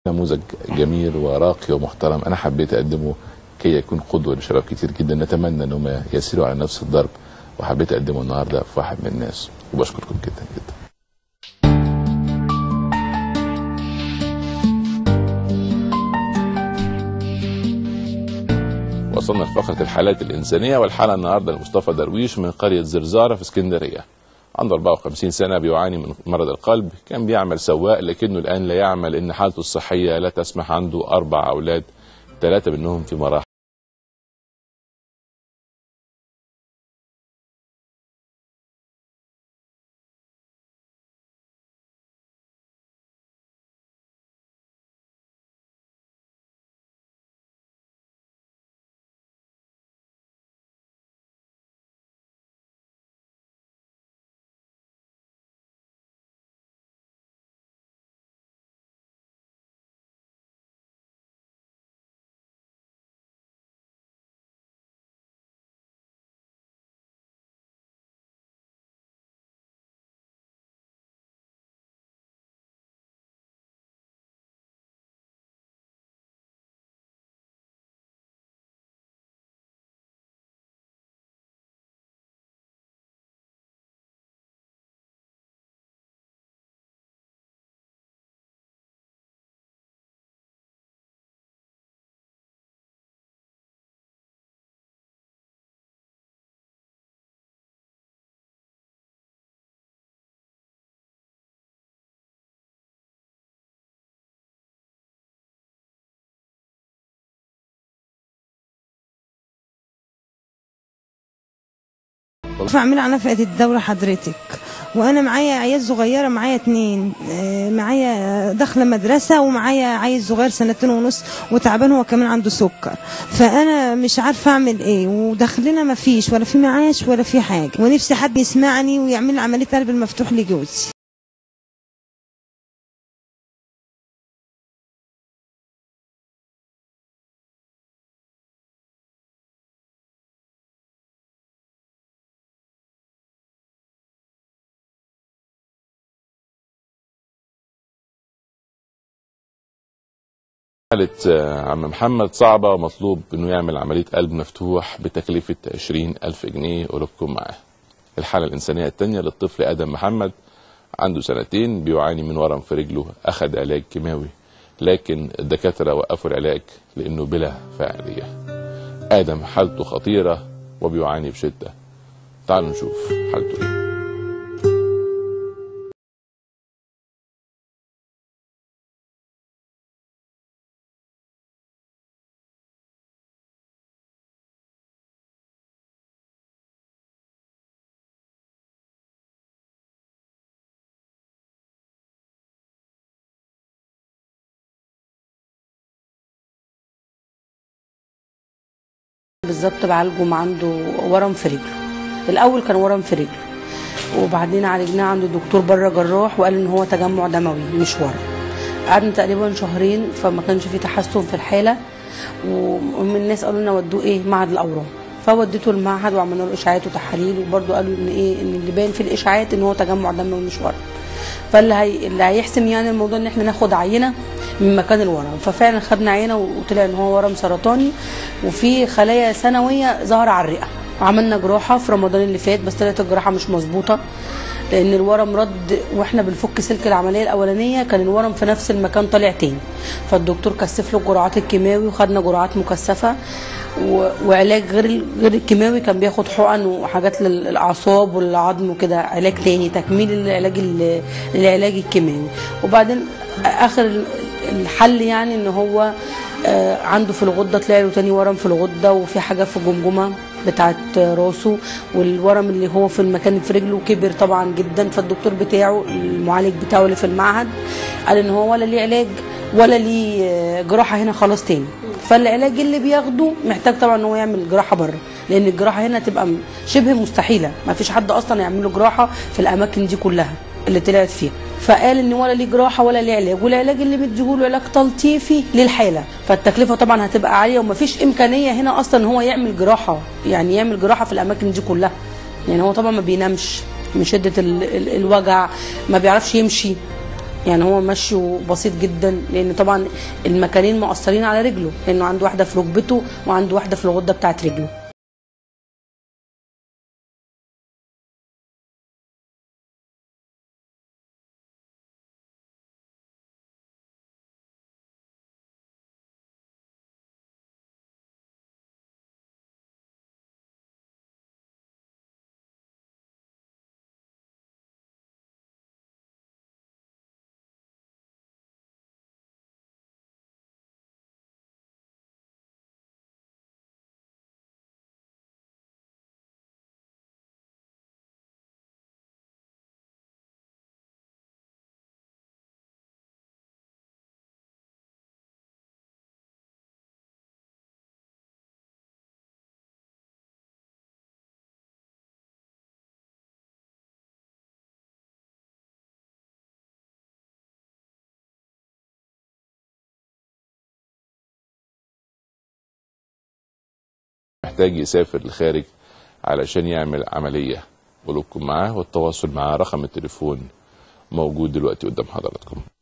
نموذج جميل وراقي ومحترم، انا حبيت اقدمه كي يكون قدوه لشباب كتير جدا نتمنى انهم يسيروا على نفس الضرب، وحبيت اقدمه النهارده في واحد من الناس، وبشكركم جدا جدا. وصلنا لفقره الحالات الانسانيه، والحاله النهارده لمصطفى درويش من قريه زرزاره في اسكندريه. عنده 54 سنه، بيعاني من مرض القلب، كان بيعمل سواق لكنه الان لا يعمل لان حالته الصحيه لا تسمح. عنده 4 اولاد، 3 منهم في مراحل بعمل على نفقة الدولة حضرتك، وانا معايا عيال صغيرة، معايا 2، معايا داخله مدرسة، ومعايا عيل صغير 2.5 سنين وتعبان، هو كمان عنده سكر. فانا مش عارفة اعمل ايه، ودخلنا ما فيش ولا في معاش ولا في حاجة، ونفسي حد يسمعني ويعمل لي عملية قلب المفتوح لجوزي. حالة عم محمد صعبة، ومطلوب انه يعمل عملية قلب مفتوح بتكلفة 20,000 جنيه. قلوبكم معاه. الحالة الإنسانية الثانية للطفل آدم محمد، عنده 2 سنين، بيعاني من ورم في رجله، أخذ علاج كيماوي لكن الدكاترة وقفوا العلاج لأنه بلا فاعلية. آدم حالته خطيرة وبيعاني بشدة. تعالوا نشوف حالته ايه. بالظبط بعالجه، عنده ورم في رجله. الاول كان ورم في رجله، وبعدين عالجناه عند الدكتور بره جراح، وقال ان هو تجمع دموي مش ورم. قعدنا تقريبا 2 شهرين فما كانش في تحسن في الحاله، ومن الناس قالوا لنا ودوه معهد الاورام، فوديته المعهد وعملنا له اشاعات وتحاليل، وبرده قالوا ان ان اللي باين في الاشاعات ان هو تجمع دموي مش ورم. اللي هيحسم يعني الموضوع ان احنا ناخد عينه من مكان الورم. ففعلا خدنا عينه وطلع ان هو ورم سرطاني، وفي خلايا ثانويه ظاهره على الرئه. عملنا جراحه في رمضان اللي فات، بس طلعت الجراحه مش مظبوطه لان الورم رد، واحنا بنفك سلك العمليه الاولانيه كان الورم في نفس المكان طالع تاني. فالدكتور كثف له الجرعات الكيماوي، وخدنا جرعات مكثفه وعلاج غير الكيماوي، كان بياخد حقن وحاجات للاعصاب والعظم وكده، علاج تاني تكميل العلاج الكيماوي. وبعدين اخر الحل يعني ان هو عنده في الغده طلع له تاني ورم في الغده، وفي حاجه في الجمجمه بتاعت راسه، والورم اللي هو في المكان في رجله كبر طبعا جدا. فالدكتور بتاعه المعالج بتاعه اللي في المعهد قال ان هو ولا ليه علاج ولا ليه جراحه هنا خلاص تاني. فالعلاج اللي بياخده محتاج طبعا ان هو يعمل جراحه بره، لان الجراحه هنا تبقى شبه مستحيله، ما فيش حد اصلا يعمل له جراحه في الاماكن دي كلها اللي طلعت فيها. فقال ان ولا ليه جراحه ولا ليه علاج، والعلاج اللي مديهوله علاج تلطيفي للحاله، فالتكلفه طبعا هتبقى عاليه، ومفيش امكانيه هنا اصلا ان هو يعمل جراحه، يعني يعمل جراحه في الاماكن دي كلها. يعني هو طبعا ما بينامش من شده الوجع، ما بيعرفش يمشي، يعني هو مشيه بسيط جدا، لان طبعا المكانين مؤثرين على رجله، لانه عنده واحده في ركبته وعنده واحده في الغده بتاعت رجله. محتاج يسافر للخارج علشان يعمل عملية، قولكم معاه والتواصل معاه، رقم التليفون موجود دلوقتي قدام حضراتكم.